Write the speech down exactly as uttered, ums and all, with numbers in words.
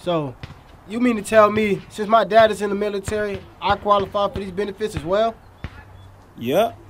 So, you mean to tell me, since my dad is in the military, I qualify for these benefits as well? Yep.